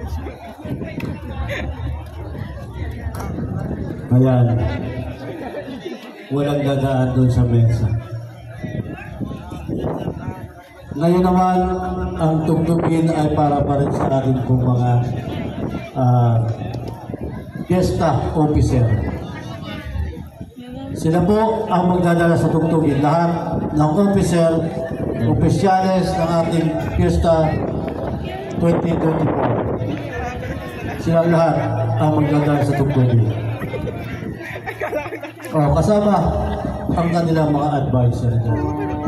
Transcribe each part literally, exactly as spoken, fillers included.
Ayan. Walang dadaan doon sa mesa. Ngayon naman, ang tugtugin ay para pa rin sa ating pong mga uh, fiesta officer. Sila po ang magdadala sa tugtugin. Lahat ng officer, opisyales ng ating fiesta twenty twenty-four. Sila lahat ang magdadala sa tugtugin. O, kasama ang kanilang mga advisor dyan.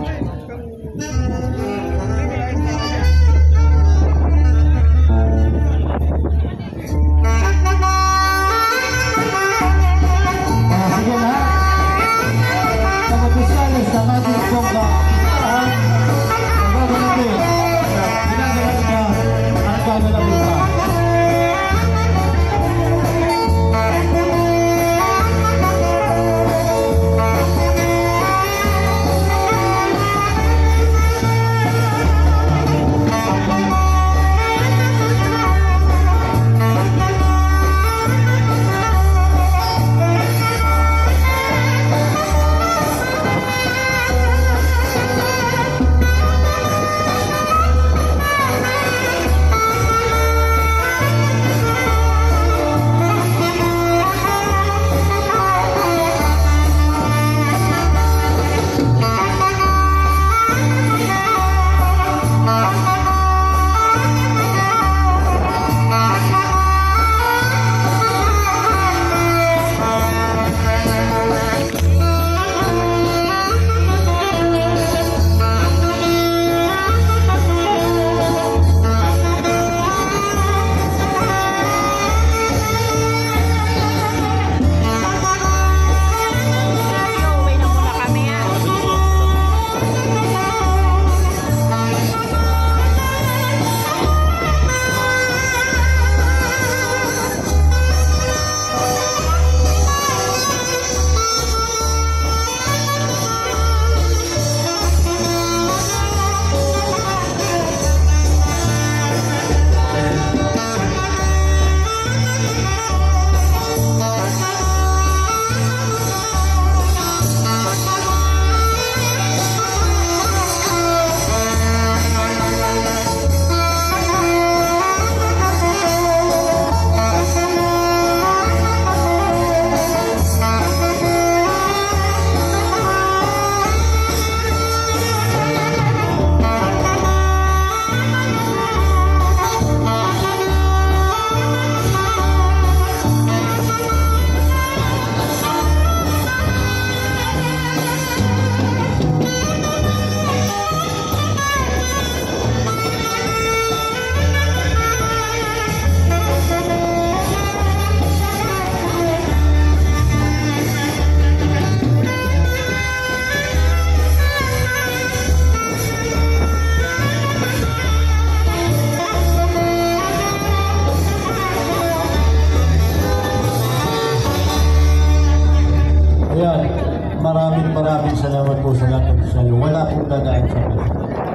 Maraming maraming salamat po sa lahat ng salo. Wala pong dadaan sa mga.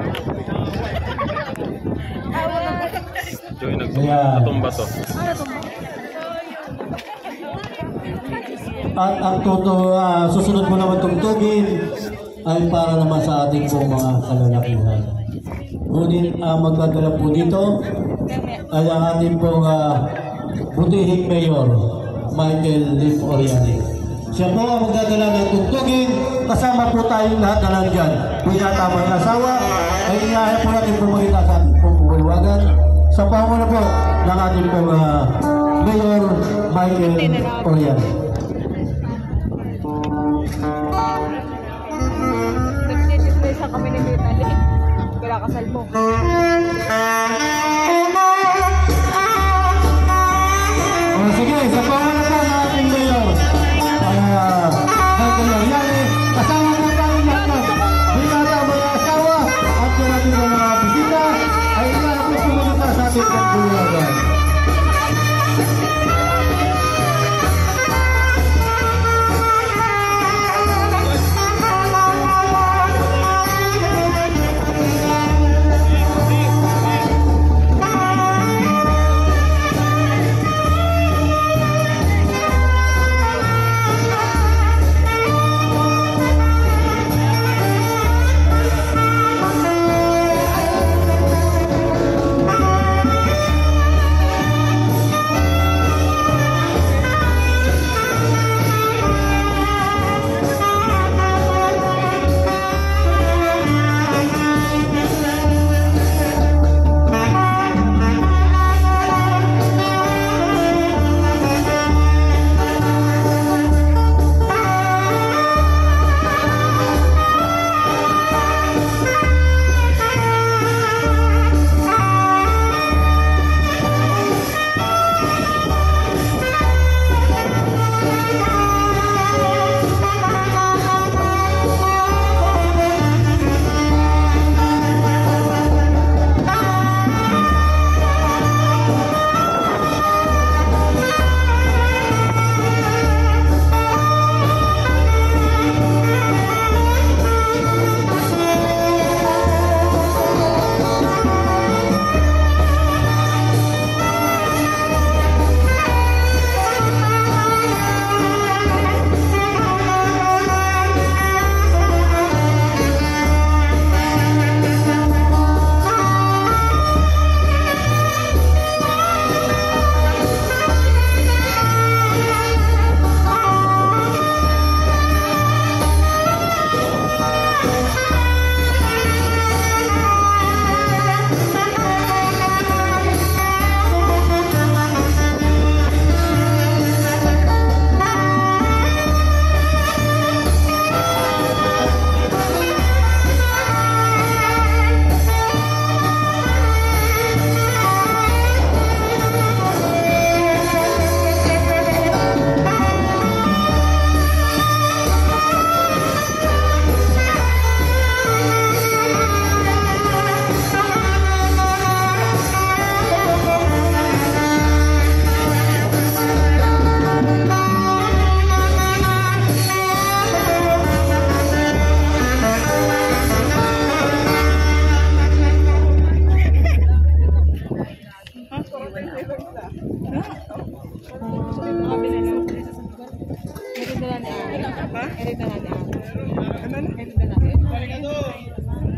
Kaya, at ang toto, uh, susunod mo naman tugtugin ay para naman sa ating pong mga kalalakihan. Ngunit uh, magdadala po dito ay ang ating pong uh, butihing mayor, Michael Lim Oriani. Siya po ang magdadala ng tugtugin, kasama po tayong lahat na nandyan. Pinata mo ng asawa, ay inaayaw po natin pumagita sa pumuliwagan sa panguna po ng ating pong uh, Mayor Michael Oriani. Nagsitisplay sa kami ni Vitali. Kaya kasal mo. O sige, sa panguna po ng ating Mayor Michael Oriani, kasama po tayong lahat. Pinata mo ng asawa at yung ating mga bisita ay inaayaw po pumagita sa ating pumuliwagan.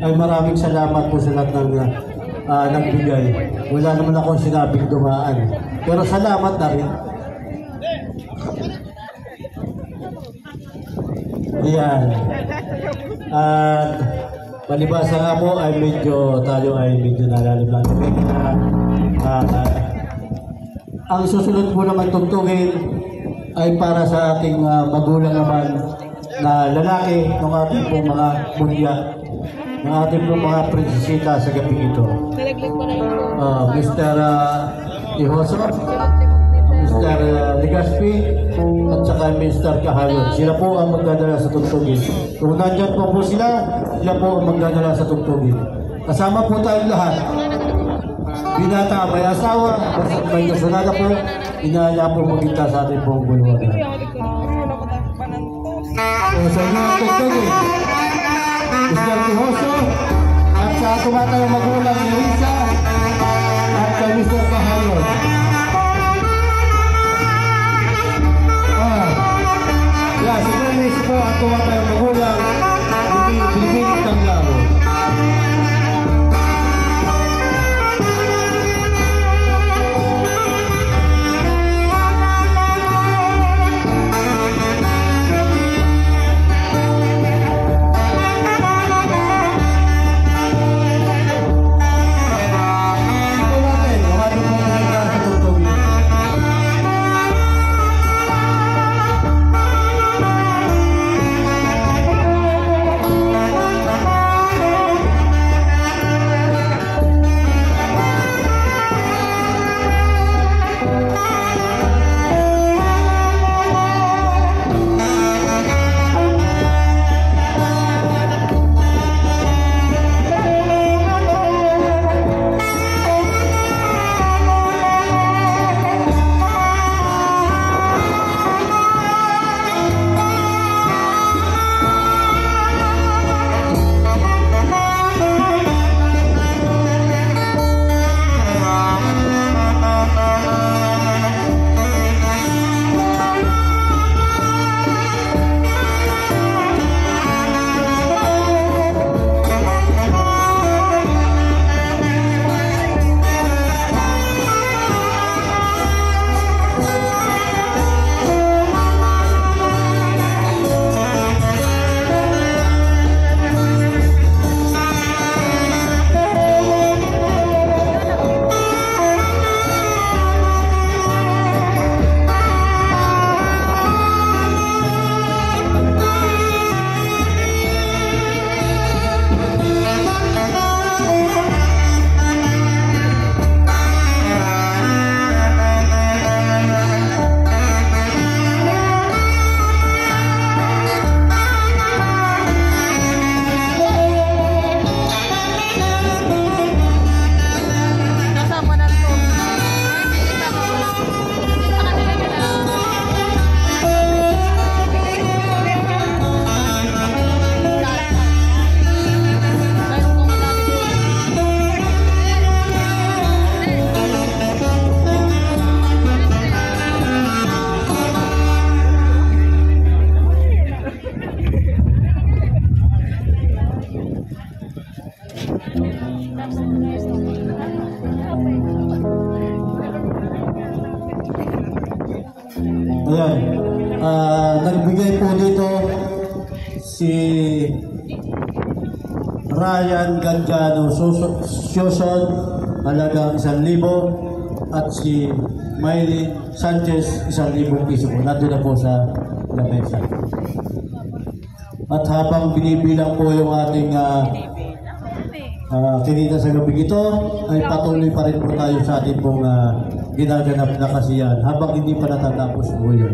ay maraming salamat po sa lahat ng uh, nagbigay. Wala naman akong sinabing dumaan. Pero salamat na rin. Ayan. At palibasa nga po ay medyo tayo ay medyo nalalim lang. Uh, uh, ang susunod po naman tugtugin ay para sa ating uh, magulang naman na lalaki ng ating pong mga mundya, ng ating pong mga prinsesita sa gabi ito. Uh, mister Uh, Ihoso, mister Uh, Legaspi, at saka mister Kahayon. Sila po ang magdadala sa tugtugin. Kung nandyan po po sila, sila po ang magdadala sa tugtugin. Kasama po tayong lahat. Binata may asawa, may kasunada po, inaala po magkita sa ating pong bulwagan. So, sa inyo ang tugtugin, mister Tihoso, at sa tumatayong magulang ni Risa, at kay mister Kahayon. Ah, yeah, si Dennis po at tumatayong magulang, hindi binibinig ng laro. Ayan, uh, nagbigay po dito si Ryan Ganjano Suson, halagang isang libo, at si Miley Sanchez, isang libong piso po. Nandun na po sa lamesa. At habang binibilang po yung ating uh, uh, kinita sa gabi ito, ay patuloy pa rin po tayo sa ating pong uh, ginaganap na kasiyahan habang hindi pa natatapos po yun.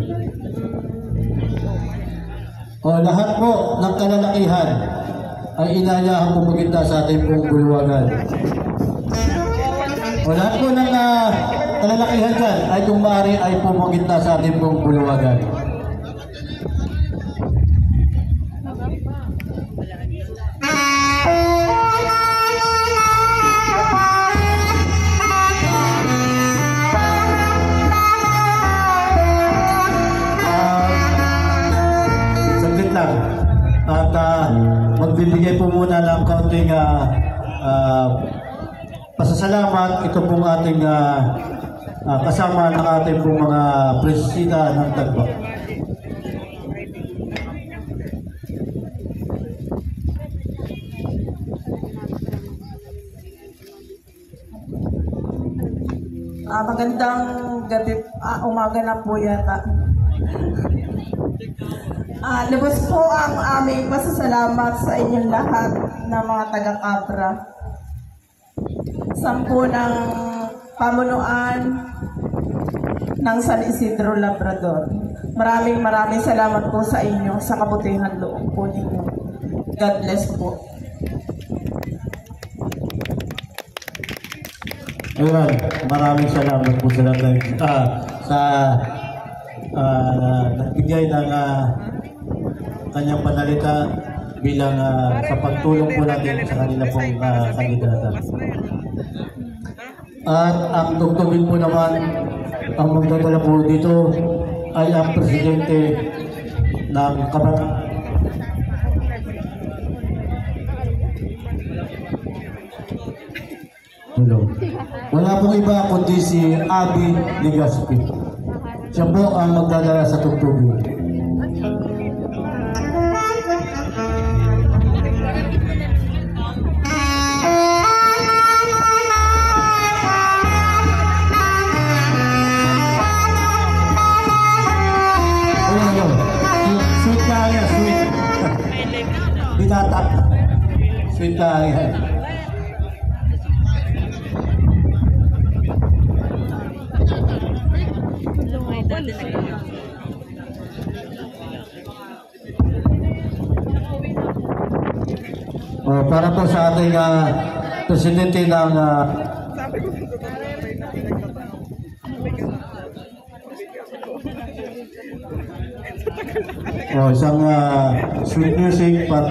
O lahat po ng kalalakihan ay inayahan po maganda sa ating pong bulwagan. O lahat po ng uh, kalalakihan dyan ay kung maaari ay pumaganda sa ating pong bulwagan. At uh, magbibigay magbibigay po muna ng kaunting uh, uh, pasasalamat. Ito pong ating uh, uh, kasama ng ating pong mga presida ng Tagba. Ah, magandang gabi, ah, umaga na po yata. Ah, lubos po ang aming pasasalamat sa inyong lahat na mga taga-Cabra. Sampu ng pamunuan ng San Isidro Labrador. Maraming maraming salamat po sa inyo sa kabutihan loob po ninyo. God bless po. Ayan, maraming salamat po sa lahat ah, sa uh, nagbigay ng uh, kanyang panalita bilang uh, sa pagtulong po natin sa kanila pong uh, kandidata. At ang tugtugin po naman, ang magdadala po dito ay ang presidente ng kabataan. Hello. Wala pong iba kundi si Abby Legaspi. Siya po ang magdadala sa tugtugin. Sweet ka yan, sweet. Binata. Sweet ka yan. Oh, para po sa ating uh, presidente ng uh, oh, isang uh, sweet music para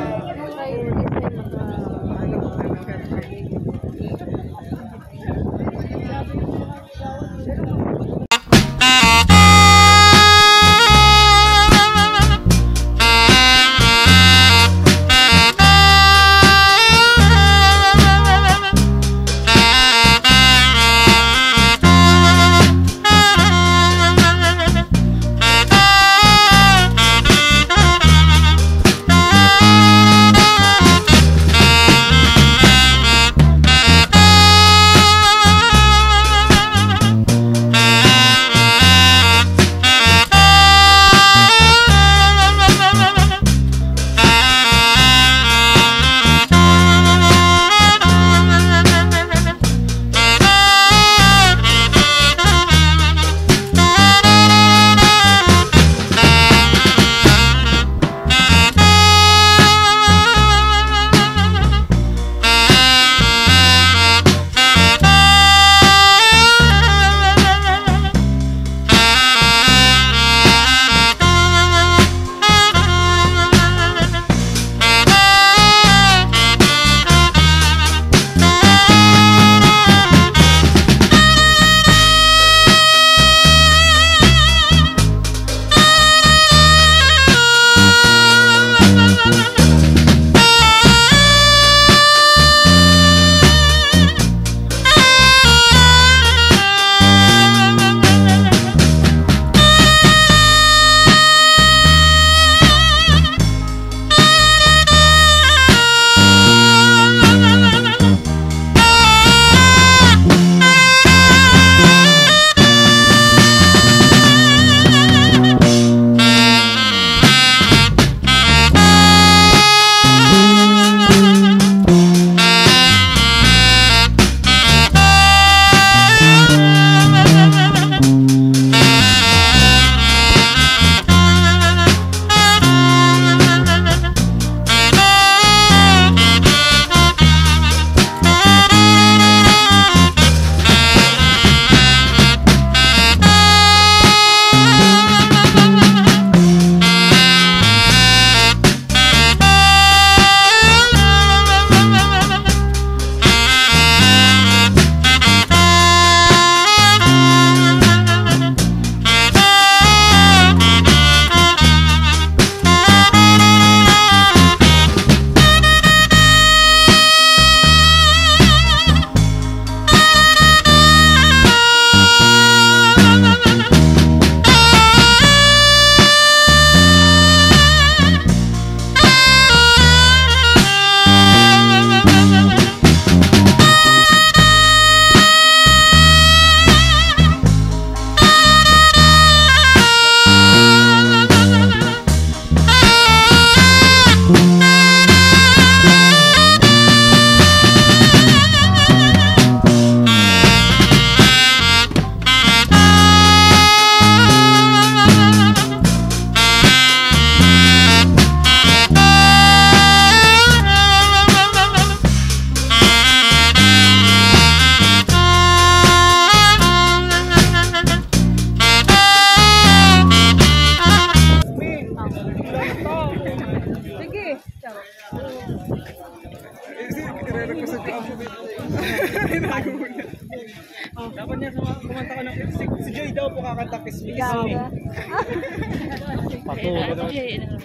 Dapat niya suma- kumanta ka ng si, si Joy daw po kakanta Kiss Me, Kiss Me. Gaga. Patulo daw.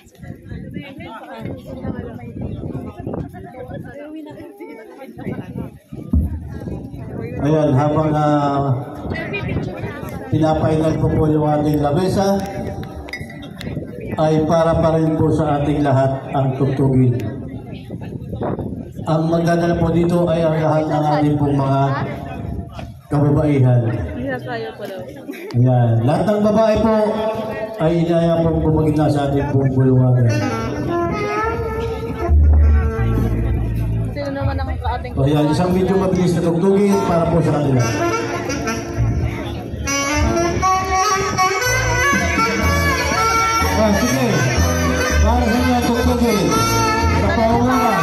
Ayan, habang uh, pinapailan ko po yung ating lamesa, ay para pa rin po sa ating lahat ang tugtugin. Ang magdadala po dito ay ang lahat ng ating pong mga kababaihan. Hirap tayo po daw. Ayan, lahat ng babae po ay inaya pong bumagin na sa ating pong bulungan. Sino naman ang kaating O yan, isang medyo mabilis na tugtugin para po sa kanila. Ah, sige. Para sa inyo tugtugin. Sa pauuna.